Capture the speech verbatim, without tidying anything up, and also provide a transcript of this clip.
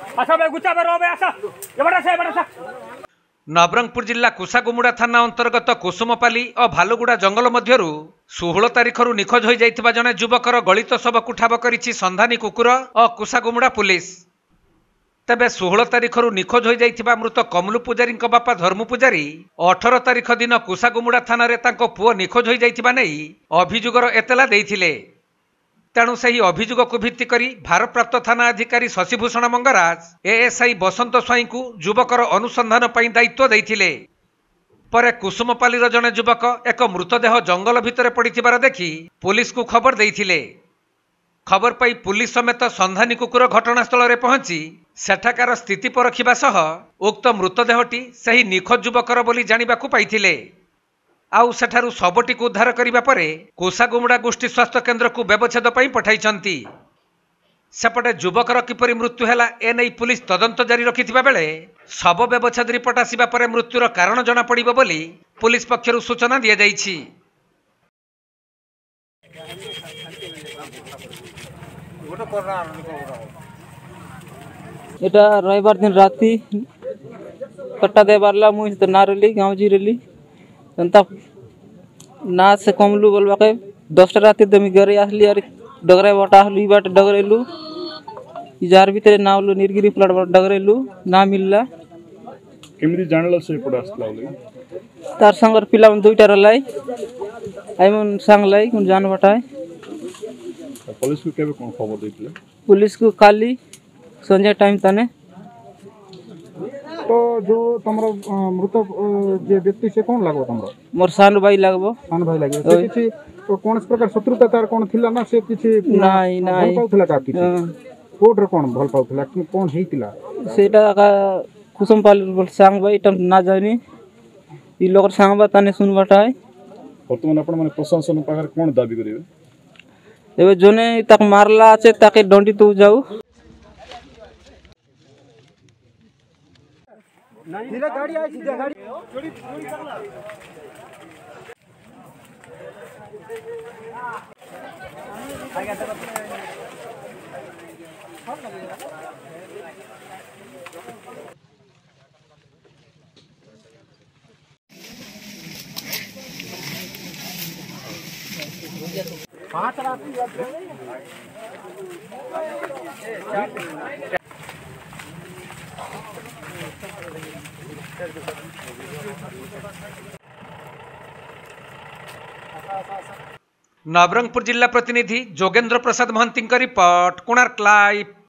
नवरंगपुर जिला कुसागुमुड़ा थाना अंतर्गत कुसुमपाली और भालुगुड़ा जंगल मध्यरु षोहल तारिख निखोज हो जाइथिबा जने युवकर गलित शवकु ठाब करिछि संधानी कुकुर और कुसागुमुड़ा पुलिस। तेबे षोहल तारिख निखोज हो जाइथिबा मृत कमलू पुजारी बापा धर्मु पुजारी अठारह तारिख दिन कुसागुमुड़ा थाना रे तांको पुओ निखोज हो जाइथिबा नै अभियोगर एतला देइथिले। तेणु से अभियोग को भित्ति करी भारप्राप्त थाना अधिकारी शशिभूषण मंगराज एएसआई बसंत स्वाई को युवकर अनुसंधान पर दायित्व देइथिले। परे कुसुमपाली जने युवक एक मृतदेह जंगल भितर पड़िथिबार देखि पुलिस को खबर देइथिले। खबर पाई पुलिस समेत संधानी कुकुर घटनास्थल में पहुंची सेठाकार स्थिति परखिबा सह उक्त मृतदेहटी सही निखोज युवकर बोली जानिबाकु पाइथिले। आउ सेठारु शवटी को उद्धार करिबा परे कोसागुमुड़ा गोष्ठी स्वास्थ्य केन्द्र को व्यवच्छेद पई पठाइछंती। सेपटे युवकर किपरि मृत्यु हैला एनै पुलिस तदंत जारी रखिथिबा बेले शव व्यवच्छेद रिपोर्ट आसिबा परे मृत्युर कारण जଣା पड़िबो बोली पुलिस पक्षरु सूचना दिया जाइछि। एटा रविवार दिन राति कट्टा दे बारला मुई तो ना रली गाँव जी रली जनता ना से कमलू बोलवा के दसटा राति दमी घरे आसली और डगरे बटा हलु बाट डगरेलु जार भीतर नावलु निर्गिरी प्लट बाट डगरेलु ना मिलला केमिति जानला से पड़ आसला ले तार संगर पिला मन दुईटा रलाई आइमन संग लाई कोन जान बटाय पुलिस को केबे कोन खबर देथिले पुलिस को काली संजय टाइम तने। तो जो तमरो मृत जे व्यक्ति से कोन लागो तमरो मोर सान भाई लागबो सान भाई लागो से किछि तो कोन प्रकार शत्रुता तार कोन थिला ना से किछि नाही नाही भल पाउथला का किछि कोड रे कोन भल पाउथला कोन हेतिला सेटा का कुसुमपाली बोल सांग भाई तम ना जानी ई लोग सांग बा तने सुन बटाय वर्तमान अपन माने प्रशासन पाखर कोन दाबी करिवे एबे जोने तक मारला আছে ताके डंडी तो जाऊ सीधा गाड़ी आई सीधा गाड़ी जोड़ी जोड़ी करला आगे तक पांच रात्रि नवरंगपुर जिला प्रतिनिधि जोगेंद्र प्रसाद महंती रिपोर्ट कोणार्क लाइव।